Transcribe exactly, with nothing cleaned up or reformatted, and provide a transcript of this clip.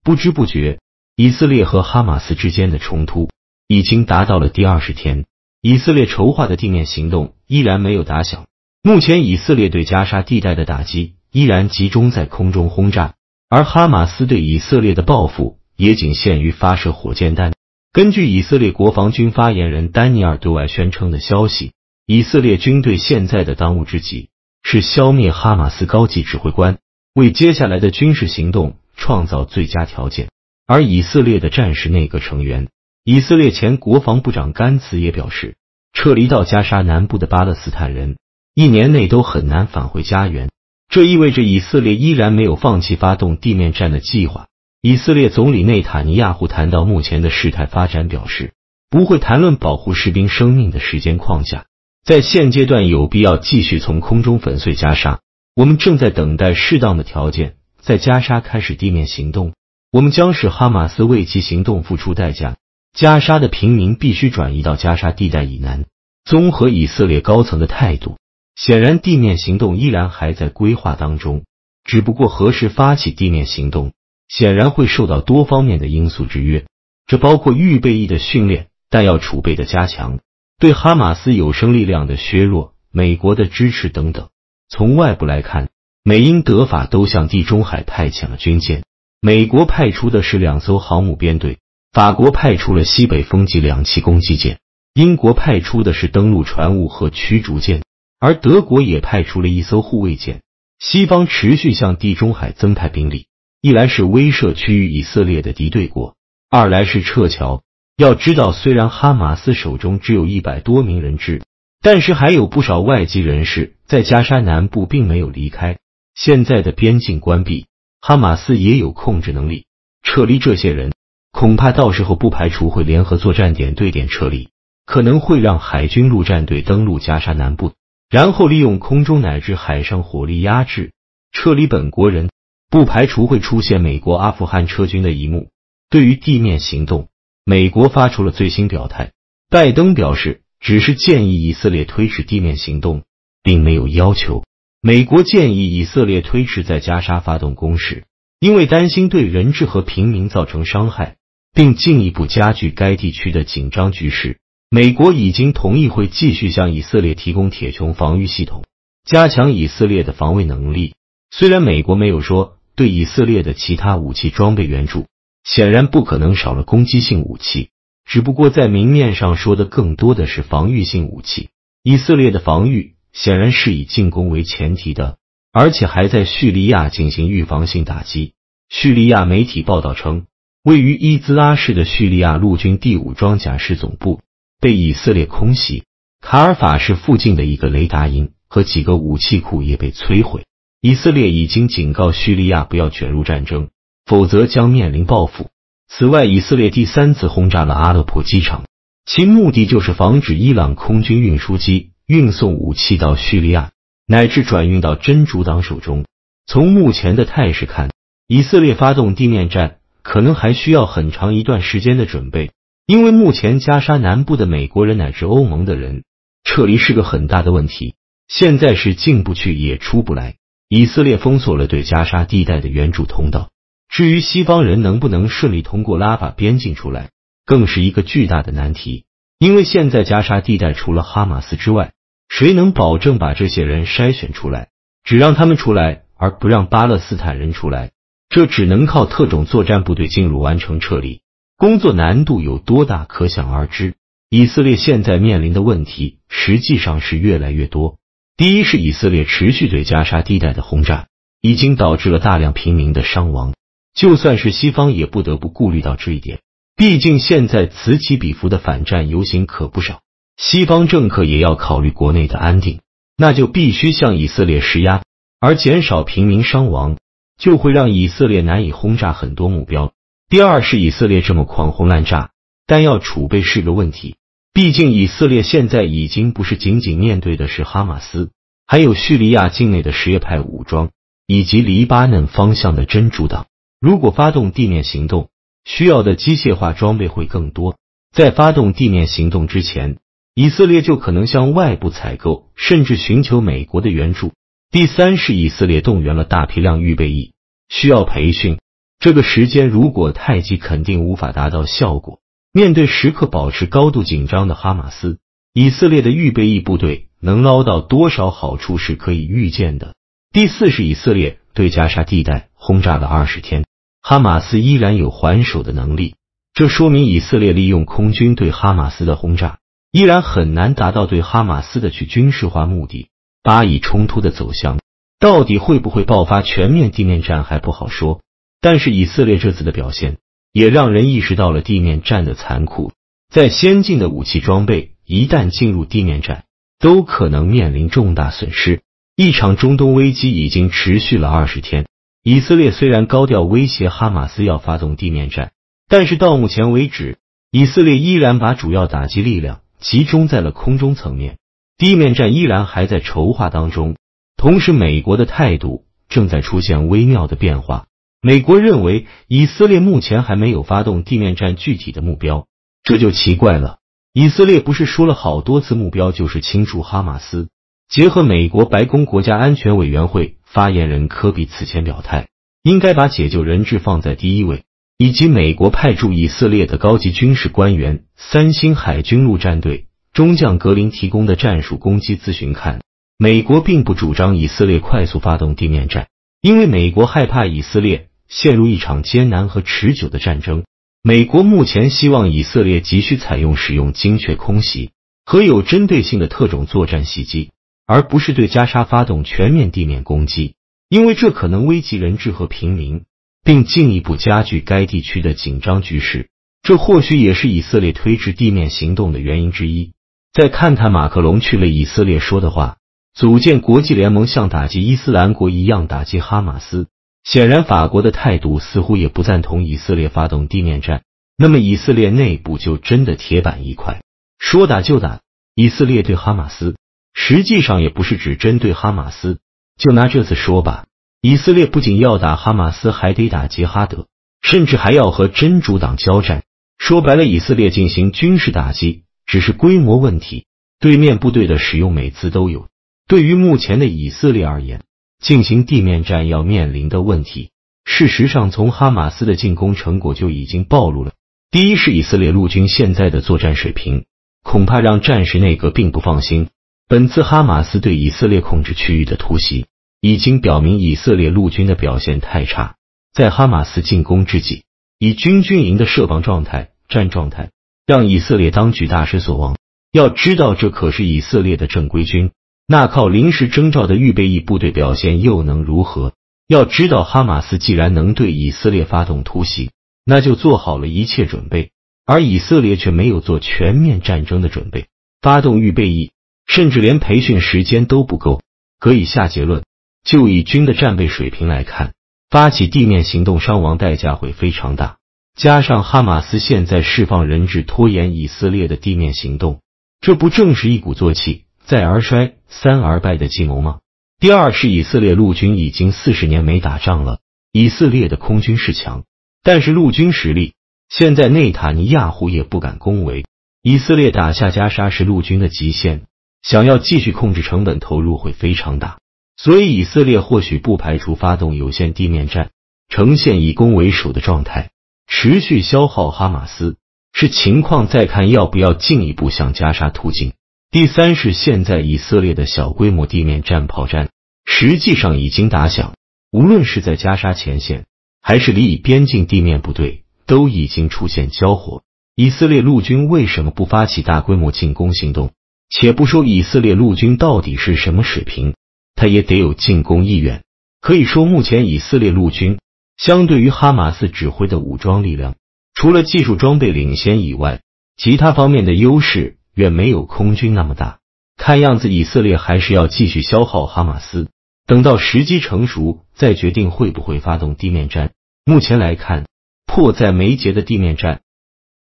不知不觉，以色列和哈马斯之间的冲突已经达到了第二十天，以色列筹划的地面行动依然没有打响。目前以色列对加沙地带的打击依然集中在空中轰炸，而哈马斯对以色列的报复也仅限于发射火箭弹。根据以色列国防军发言人丹尼尔对外宣称的消息，以色列军队现在的当务之急是消灭哈马斯高级指挥官，为接下来的军事行动创造最佳条件。而以色列的战时内阁成员，以色列前国防部长甘茨也表示，撤离到加沙南部的巴勒斯坦人一年内都很难返回家园，这意味着以色列依然没有放弃发动地面战的计划。以色列总理内塔尼亚胡谈到目前的事态发展表示，不会谈论保护士兵生命的时间框架，在现阶段有必要继续从空中粉碎加沙，我们正在等待适当的条件，在加沙开始地面行动，我们将使哈马斯为其行动付出代价，加沙的平民必须转移到加沙地带以南。综合以色列高层的态度，显然地面行动依然还在规划当中，只不过何时发起地面行动显然会受到多方面的因素制约，这包括预备役的训练、弹药储备的加强、对哈马斯有生力量的削弱、美国的支持等等。从外部来看，美英德法都向地中海派遣了军舰，美国派出的是两艘航母编队，法国派出了西北风级两栖攻击舰，英国派出的是登陆船坞和驱逐舰，而德国也派出了一艘护卫舰。西方持续向地中海增派兵力，一来是威慑区域以色列的敌对国，二来是撤侨。要知道，虽然哈马斯手中只有一百多名人质，但是还有不少外籍人士在加沙南部并没有离开。现在的边境关闭，哈马斯也有控制能力，撤离这些人，恐怕到时候不排除会联合作战点对点撤离，可能会让海军陆战队登陆加沙南部，然后利用空中乃至海上火力压制撤离本国人，不排除会出现美国阿富汗撤军的一幕。对于地面行动，美国发出了最新表态，拜登表示只是建议以色列推迟地面行动，并没有要求。美国建议以色列推迟在加沙发动攻势，因为担心对人质和平民造成伤害，并进一步加剧该地区的紧张局势。美国已经同意会继续向以色列提供铁穹防御系统，加强以色列的防卫能力。虽然美国没有说对以色列的其他武器装备援助，显然不可能少了攻击性武器，只不过在明面上说的更多的是防御性武器。以色列的防御显然是以进攻为前提的，而且还在叙利亚进行预防性打击。叙利亚媒体报道称，位于伊兹拉市的叙利亚陆军第五装甲师总部被以色列空袭，卡尔法市附近的一个雷达营和几个武器库也被摧毁。以色列已经警告叙利亚不要卷入战争，否则将面临报复。此外，以色列第三次轰炸了阿勒颇机场，其目的就是防止伊朗空军运输机运送武器到叙利亚，乃至转运到真主党手中。从目前的态势看，以色列发动地面战可能还需要很长一段时间的准备，因为目前加沙南部的美国人乃至欧盟的人撤离是个很大的问题，现在是进不去也出不来。以色列封锁了对加沙地带的援助通道，至于西方人能不能顺利通过拉法边境出来，更是一个巨大的难题。因为现在加沙地带除了哈马斯之外，谁能保证把这些人筛选出来，只让他们出来而不让巴勒斯坦人出来？这只能靠特种作战部队进入完成撤离，工作难度有多大可想而知。以色列现在面临的问题实际上是越来越多。第一是以色列持续对加沙地带的轰炸，已经导致了大量平民的伤亡，就算是西方也不得不顾虑到这一点，毕竟现在此起彼伏的反战游行可不少，西方政客也要考虑国内的安定，那就必须向以色列施压，而减少平民伤亡就会让以色列难以轰炸很多目标。第二是以色列这么狂轰滥炸，弹药储备是个问题，毕竟以色列现在已经不是仅仅面对的是哈马斯，还有叙利亚境内的什叶派武装，以及黎巴嫩方向的真主党。如果发动地面行动，需要的机械化装备会更多。在发动地面行动之前，以色列就可能向外部采购，甚至寻求美国的援助。第三是以色列动员了大批量预备役，需要培训、 这个时间如果太急，肯定无法达到效果。面对时刻保持高度紧张的哈马斯，以色列的预备役部队能捞到多少好处是可以预见的。第四是以色列对加沙地带轰炸了二十天，哈马斯依然有还手的能力，这说明以色列利用空军对哈马斯的轰炸，依然很难达到对哈马斯的去军事化目的。巴以冲突的走向到底会不会爆发全面地面战还不好说，但是以色列这次的表现也让人意识到了地面战的残酷。在先进的武器装备一旦进入地面战，都可能面临重大损失。一场中东危机已经持续了二十天，以色列虽然高调威胁哈马斯要发动地面战，但是到目前为止，以色列依然把主要打击力量集中在了空中层面，地面战依然还在筹划当中。同时，美国的态度正在出现微妙的变化。美国认为以色列目前还没有发动地面战具体的目标，这就奇怪了。以色列不是说了好多次目标就是清除哈马斯？结合美国白宫国家安全委员会发言人科比此前表态，应该把解救人质放在第一位，以及美国派驻以色列的高级军事官员三星海军陆战队中将格林提供的战术攻击咨询看，美国并不主张以色列快速发动地面战，因为美国害怕以色列陷入一场艰难和持久的战争。美国目前希望以色列急需采用使用精确空袭和有针对性的特种作战袭击，而不是对加沙发动全面地面攻击，因为这可能危及人质和平民，并进一步加剧该地区的紧张局势。这或许也是以色列推迟地面行动的原因之一。再看看马克龙去了以色列说的话，组建国际联盟像打击伊斯兰国一样打击哈马斯。显然法国的态度似乎也不赞同以色列发动地面战，那么以色列内部就真的铁板一块，说打就打。以色列对哈马斯实际上也不是只针对哈马斯，就拿这次说吧，以色列不仅要打哈马斯，还得打杰哈德，甚至还要和真主党交战。说白了，以色列进行军事打击只是规模问题，对面部队的使用每次都有。对于目前的以色列而言，进行地面战要面临的问题，事实上从哈马斯的进攻成果就已经暴露了。第一是以色列陆军现在的作战水平，恐怕让战时内阁并不放心。本次哈马斯对以色列控制区域的突袭，已经表明以色列陆军的表现太差。在哈马斯进攻之际，以军军营的设防状态、战状态，让以色列当局大失所望。要知道，这可是以色列的正规军。那靠临时征召的预备役部队表现又能如何？要知道，哈马斯既然能对以色列发动突袭，那就做好了一切准备，而以色列却没有做全面战争的准备，发动预备役，甚至连培训时间都不够。可以下结论，就以军的战备水平来看，发起地面行动伤亡代价会非常大，加上哈马斯现在释放人质，拖延以色列的地面行动，这不正是一鼓作气，再而衰，三而败的计谋吗？第二是以色列陆军已经四十年没打仗了，以色列的空军是强，但是陆军实力，现在内塔尼亚胡也不敢恭维。以色列打下加沙是陆军的极限，想要继续控制成本投入会非常大，所以以色列或许不排除发动有限地面战，呈现以攻为守的状态，持续消耗哈马斯，视情况再看要不要进一步向加沙突进。第三是现在以色列的小规模地面战炮战实际上已经打响，无论是在加沙前线还是离以边境地面部队都已经出现交火。以色列陆军为什么不发起大规模进攻行动？且不说以色列陆军到底是什么水平，他也得有进攻意愿。可以说目前以色列陆军相对于哈马斯指挥的武装力量，除了技术装备领先以外，其他方面的优势远没有空军那么大。看样子以色列还是要继续消耗哈马斯，等到时机成熟再决定会不会发动地面战。目前来看，迫在眉睫的地面战